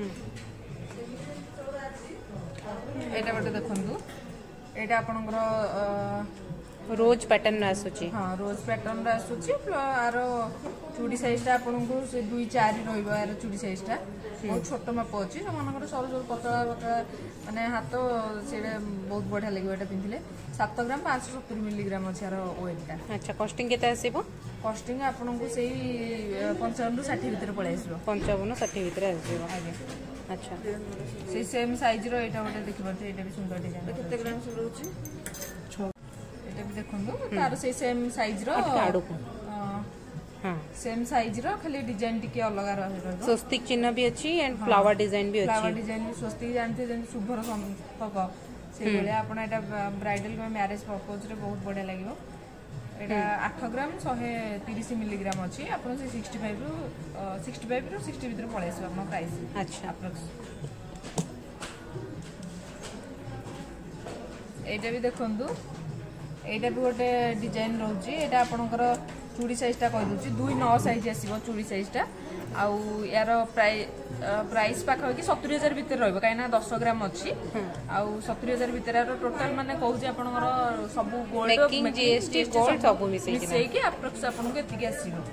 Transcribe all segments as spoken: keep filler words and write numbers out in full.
एटा गोटे देखंतु एटा आपनकर रोज पैटर्न आसुची। हाँ रोज पैटर्न आसुची आर चूड़ी साइज टा आपनको से दुई चार रहइबो यार चूड़ी साइज टा बहुत छोट माप अछि मनकर सर सर पतला पतला माने हाथ सेडा बहुत बढ़िया लागो एटा पिंथिले सात ग्राम पाँच सौ सत्तर मिलीग्राम अछि यार वेट टा। अच्छा कॉस्टिंग केते आसीबो? कॉस्टिंग आपनको सेही पचपन रु साठ भीतर पळे आसीबो। पचपन साठ भीतर आसीबो आगे। अच्छा से सेम साइज रो एटा गोटे देखि परते एटा भी सुंदर डिजाइन केते ग्राम सब रहउची एटा भी देखंदो तार से सेम साइज रो आडू को हां सेम साइज रो खाली डिजाइन टिके अलग रहबो। स्वस्तिक चिन्ह भी अछि एंड फ्लावर डिजाइन भी अछि। फ्लावर डिजाइन भी स्वस्तिक जानते जन शुभर संपक से बेले आपण एटा ब्राइडल में मैरिज पर्पस रे बहुत बढ़िया लागिवो। एटा आठ ग्राम एक सौ तीस मिलीग्राम अछि आपण से पैंसठ रु पैंसठ रु साठ भीतर पळेस आपण प्राइस। अच्छा अप्रोक्स एटा भी देखंदु एटा भी गोटे डिजाइन रहउची एटा आपनकर चूड़ी साइज टा कहि दूची दुई नौ साइज आसीबो चूड़ी साइज टा आउ यार प्राइस प्राइस पाखा कि सत्तर हजार भीतर रहइबो काइना दस ग्राम अछि आउ सत्तर हजार भीतर यार टोटल माने कहूची आपनकर सब गोल्ड मेकिंग जीएसटी गोल्ड सब मिसै कि मिसै कि अप्रोक्स आपनको एतिके आसीबो।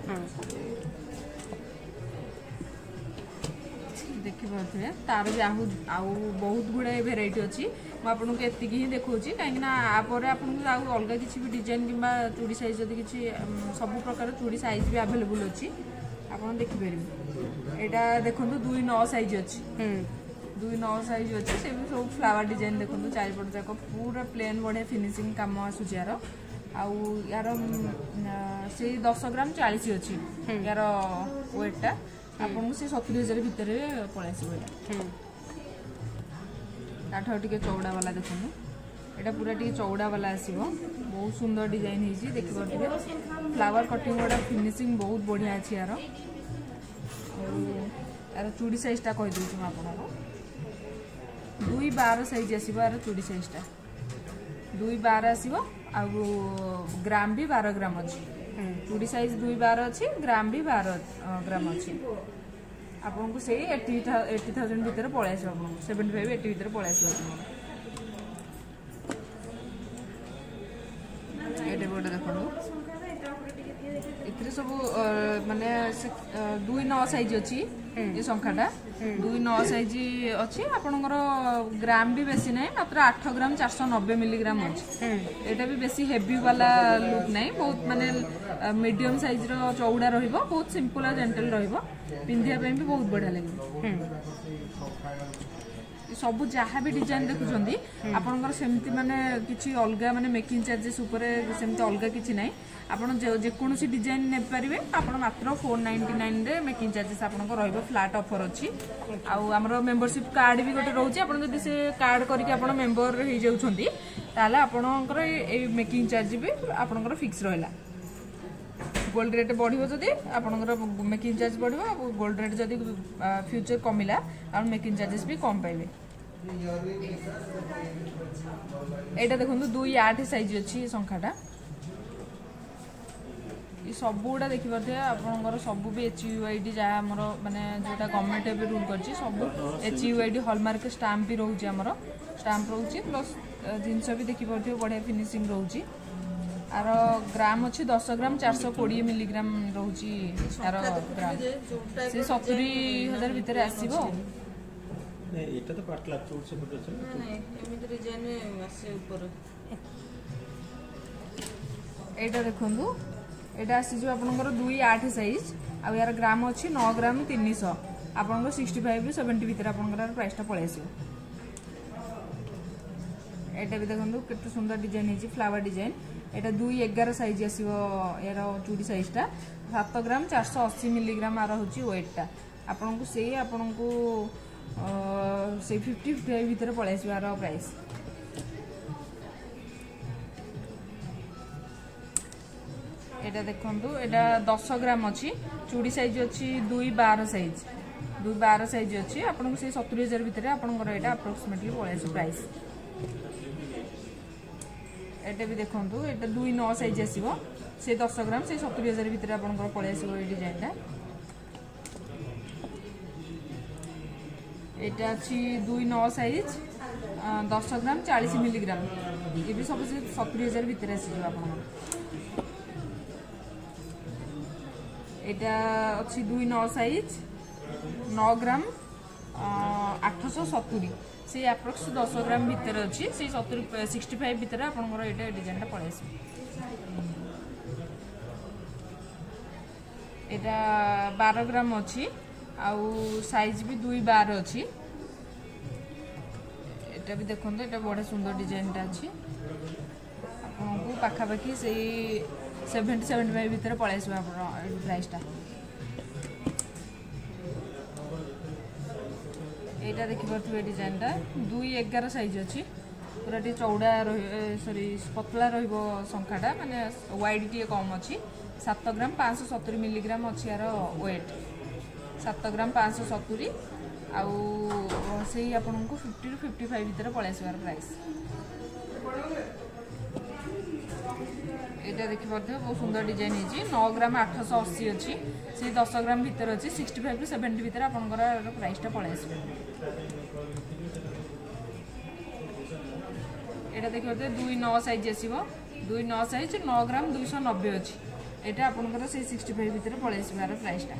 देखि पाथे तार भी आहु आउ बहुत गुडे वेराइटी अछि म आपन को एतिकी ही देखौची काहे ना आ परे आपन को आउ अलगा किछि भी डिजाइन किबा चूड़ी साइज जदी किछि सब प्रकार चूड़ी साइज भी अवेलेबल अछि आपन देखि परिबे। एटा देखंतु दुई नौ साइज अछि दुई नौ साइज अछि से भी सब फ्लावर डिजाइन देखंतु चारि पट जाक पूरा प्लेन बढे फिनिशिंग काम आसुची यार आउ यार से दस ग्राम चालीस अछि यार वेट टा आपन से सत्तर हजार भीतर पळे आसीबो। ताठ टिके चौड़ा वाला देखनु एटा पूरा टिके चौड़ा वाला आसीबो बहुत सुंदर डिजाइन हिची देखि परथिबे फ्लावर कटिंग वाला फिनिशिंग बहुत बढ़िया अछि यार यार चूड़ी साइज टा कहि दोछु आपन को दुई बारह साइज आसीबो यार चूड़ी साइज टा दुई बारह आसीबो आ ग्राम भी बारह ग्राम अछि चूड़ी साइज दुई बारह अछि ग्राम भी बारह ग्राम अछि आपन को से अस्सी हज़ार भीतर पळे आसीबो आपन पचहत्तर अस्सी भीतर पळे आसीबो आपन एटे बोर्ड देखो इतरे सब माने दुई नौ साइज अछि ये संख्याटा दुई नौ साइज अछि आपनकर ग्राम भी बेसी नै मात्र आठ ग्राम चार सौ नब्बे मिलीग्राम अछि एटा भी बेसी हेवी वाला लुक नै बहुत माने मीडियम साइज रो चौड़ा रहिबो बहुत सिंपल आ जेंटल रहिबो पिंधिया पे भी बहुत बढ़िया लागिबो। सब जहाँ भी डिजाइन देखुछंदी आपनकर सेमती माने किछि अलगा माने मेकिंग चार्जेस ऊपर सेमती अलगा किछि नै आपन जे कोनोसी डिजाइन ने परिबे आपन मात्र चार सौ निन्यानवे रे मेकिंग चार्जेस आपनकर रहइबो फ्लैट ऑफर अछि आउ हमरो मेंबरशिप कार्ड भी गोटे रहउछि आपन जदी से कार्ड करके आपन मेंबर हे जाउछंदी ताले आपनकर ए मेकिंग चार्ज भी आपनकर फिक्स रहला। गोल्ड रेट बढ़िबो जदी आपनकर मेकिंग चार्ज बढ़िबो गोल्ड रेट जदी फ्यूचर कमिला आपन मेकिंग चार्जेस भी कम पाइबे। एटा देखंतु दुई आठ साइज अछि संख्याटा ई सब गुडा देखि परथे आपनकर सब भी एचयूआईडी जा हमर माने जोटा गवर्नमेंट भी रूल करछि सब एचयूआईडी हॉलमार्क स्टैम्प भी रहउछि हमर स्टैम्प रहउछि प्लस जिंस भी देखि परथे बढ़िया फिनिशिंग रहउछि आर ग्राम अच्छी दस ग्राम चार सौ कोड़े मिलीग्राम रोची यार ग्राम से सत्तर हजार भीतर आसीबो एटा तो पाटला चोर से पटो छ नहीं एमित डिजाइन में आसे ऊपर एटा देखंदु एटा आसी जो आपनकर दो आठ साइज आ यार ग्राम अच्छी नौ ग्राम तीन सौ आपनकर पैंसठ रु सत्तर भीतर आपनकर प्राइस टा पळे आसीबो। एटा भी देखंदु केते सुंदर डिजाइन हिची फ्लावर डिजाइन एटा दो ग्यारह साइज आसीबो यार चूड़ी साइज टा सात ग्राम चार सौ अस्सी मिलीग्राम आर होची वेट टा आपन को सेही आपन को से पचास भीतर पळे आसीबो यार प्राइस। एटा देखंतु एटा दस ग्राम अछि चूड़ी साइज अछि दो बारह साइज दो बारह साइज अछि आपन को से सत्तर हजार भीतर आपन को एटा अप्रोक्सीमेटली पळे आसी प्राइस। एटा भी देखंतु एटा दो नौ साइज आसीबो से दस ग्राम से सत्तर हजार भीतर आपन को पळे आसीबो ए डिजाइन टा। এটা ଅଛି ଦୁଇ ନଅ ସାଇଜ୍ ଦଶ ଗ୍ରାମ ଚାଳିଶ ମିଲିଗ୍ରାମ ये भी सब सतुरी हजार भितर आसीज आपंकर यहाँ अच्छी दुई नौ साइज नौ ग्राम आठश सतुरी से अप्रोक्स दस ग्राम भितर अच्छी से सतुरी सिक्सटी फाइव भितर आपंकर यहाँ डिजाइन पड़े आस यहाँ बारह ग्राम अच्छी आउ साइज भी दुई बार अच्छी এটা भी देखो এটা बड़ा सुंदर डिजाइनटा अच्छी आपको पाखापाखि से सेवेन्टी सेवेन्टी फाइव भितर पलि आस प्राइसटा यहाँ देखिपे डिजाइनटा दुई एगार साइज अच्छी पूरा टी चौड़ा सॉरी पतला रंखाटा माने वाइड टी कम अच्छी सात ग्राम पाँच सतुरी मिलीग्राम अच्छी यार वेट सात ग्राम पाँच सतुरी आउ से आपन को फिफ्टी टू फिफ्टी फाइव भितर पलि आसबार प्राइस यहाँ देखिए बहुत सुंदर डिजाइन है नौ ग्राम आठश अशी अच्छी से दस ग्राम भितर अच्छी सिक्सटी फाइव टू सेवेन्टी भितर आपंकर प्राइसटा पलि आस यहाँ देखिए दुई नौ साइज आसो दुई नौ साइज नौ ग्राम दुईश नब्बे अच्छी यहाँ आपंकर से सिक्सटी फाइव भितर पलि आसबार प्राइसटा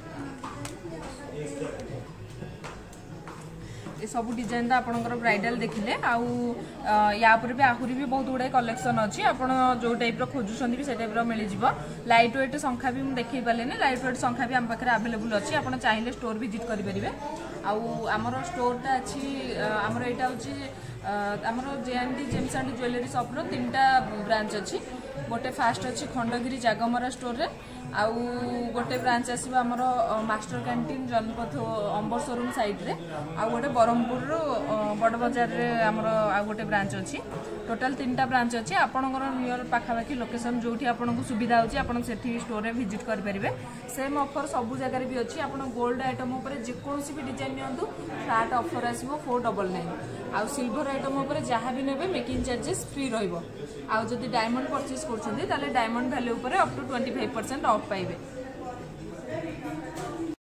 ये सब डिजाइन तो आपंकर ब्राइडल देखिले आउ या पर भी आहुरी भी बहुत गुड़ाए कलेक्शन अच्छी आप जो टाइप खोजुंट भी से टाइप मिल जाव लाइट वेट संख्या भी मुझे देखी पारे लाइट वेट संख्या भी आम पाखे आवेलेबल अच्छी आप चाहिए स्टोर विजिट करेंगे आमर स्टोरटा अच्छी आमर यहाँ हूँ आमर J and D gems and jewellery shop रो तीन टा ब्रांच अच्छी गोटे फास्ट अच्छी खंडगिरी जागमरा स्टोर रे आउ गोटे ब्रांच आसो आमर मास्टर कैंटीन जनपथ अंबर शोरूम साइड रे आउ गोटे बरहमपुर बड़ बाजार रे आमर आउ गोटे ब्रांच अच्छी टोटाल तीन टा ब्रांच अच्छी आपणकर नियर पाखापाखि लोकेशन जो आपको सुविधा होची आपन सेठी स्टोर रे विजिट करेंगे सेम ऑफर सबू जगह भी अच्छी आप गोल्ड आइटम उपर जेकोसी भी डिजाइन नियंतु फ्लैट ऑफर आसो फोर डबल नाइन आउ सिल्वर आइटम उपर जहाँ भी नेबे मेकिंग चार्जेस फ्री रहिबो आउ जदि डायमंड परचेज करछन्ती ताले डायमंड वैल्यू उपर up to twenty five percent off पाइबे।